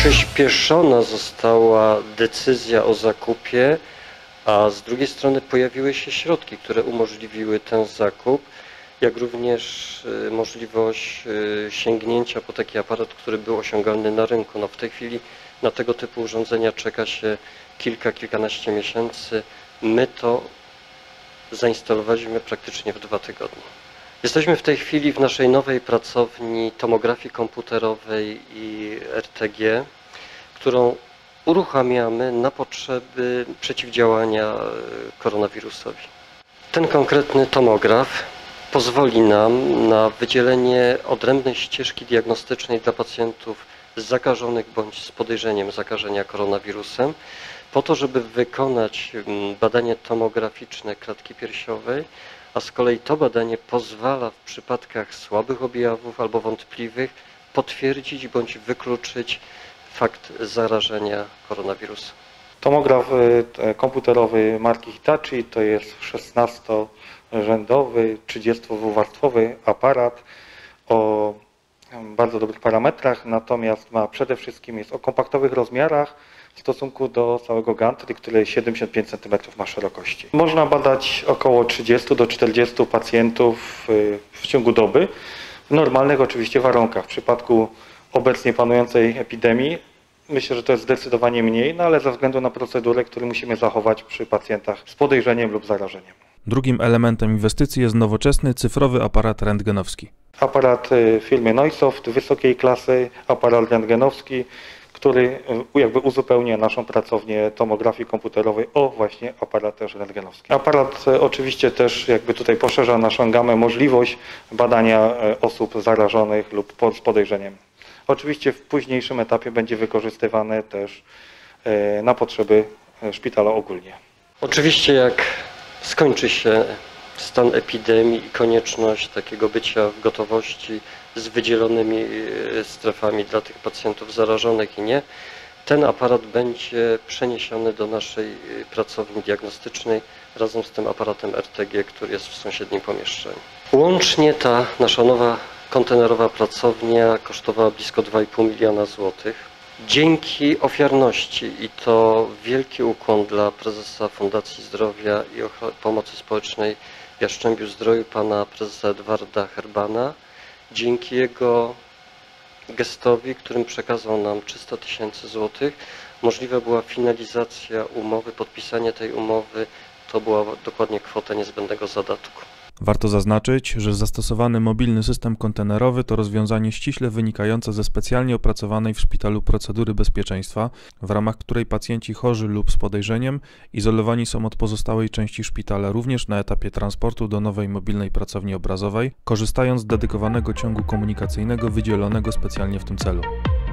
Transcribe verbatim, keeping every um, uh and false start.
Przyspieszona została decyzja o zakupie, a z drugiej strony pojawiły się środki, które umożliwiły ten zakup, jak również możliwość sięgnięcia po taki aparat, który był osiągalny na rynku. No w tej chwili na tego typu urządzenia czeka się kilka, kilkanaście miesięcy. My to zainstalowaliśmy praktycznie w dwa tygodnie. Jesteśmy w tej chwili w naszej nowej pracowni tomografii komputerowej i R T G, którą uruchamiamy na potrzeby przeciwdziałania koronawirusowi. Ten konkretny tomograf pozwoli nam na wydzielenie odrębnej ścieżki diagnostycznej dla pacjentów zakażonych bądź z podejrzeniem zakażenia koronawirusem, po to, żeby wykonać badanie tomograficzne klatki piersiowej, a z kolei to badanie pozwala w przypadkach słabych objawów albo wątpliwych potwierdzić bądź wykluczyć fakt zarażenia koronawirusem. Tomograf komputerowy marki Hitachi to jest szesnastorzędowy, trzydziestowarstwowy aparat o bardzo dobrych parametrach, natomiast ma przede wszystkim jest o kompaktowych rozmiarach w stosunku do całego gantry, który siedemdziesiąt pięć centymetrów ma szerokości. Można badać około trzydziestu do czterdziestu pacjentów w ciągu doby, w normalnych oczywiście warunkach. W przypadku obecnie panującej epidemii myślę, że to jest zdecydowanie mniej, no ale ze względu na procedurę, którą musimy zachować przy pacjentach z podejrzeniem lub zarażeniem. Drugim elementem inwestycji jest nowoczesny cyfrowy aparat rentgenowski. Aparat firmy Neusoft wysokiej klasy, aparat rentgenowski, który jakby uzupełnia naszą pracownię tomografii komputerowej o właśnie aparat też rentgenowski. Aparat oczywiście też jakby tutaj poszerza naszą gamę możliwość badania osób zarażonych lub z podejrzeniem. Oczywiście w późniejszym etapie będzie wykorzystywany też na potrzeby szpitala ogólnie. Oczywiście jak skończy się stan epidemii i konieczność takiego bycia w gotowości z wydzielonymi strefami dla tych pacjentów zarażonych i nie, ten aparat będzie przeniesiony do naszej pracowni diagnostycznej razem z tym aparatem R T G, który jest w sąsiednim pomieszczeniu. Łącznie ta nasza nowa kontenerowa pracownia kosztowała blisko dwa i pół miliona złotych. Dzięki ofiarności i to wielki ukłon dla prezesa Fundacji Zdrowia i Pomocy Społecznej w Jastrzębiu-Zdroju, pana prezesa Edwarda Herbana, dzięki jego gestowi, którym przekazał nam trzysta tysięcy złotych, możliwa była finalizacja umowy, podpisanie tej umowy, to była dokładnie kwota niezbędnego zadatku. Warto zaznaczyć, że zastosowany mobilny system kontenerowy to rozwiązanie ściśle wynikające ze specjalnie opracowanej w szpitalu procedury bezpieczeństwa, w ramach której pacjenci chorzy lub z podejrzeniem izolowani są od pozostałej części szpitala również na etapie transportu do nowej mobilnej pracowni obrazowej, korzystając z dedykowanego ciągu komunikacyjnego wydzielonego specjalnie w tym celu.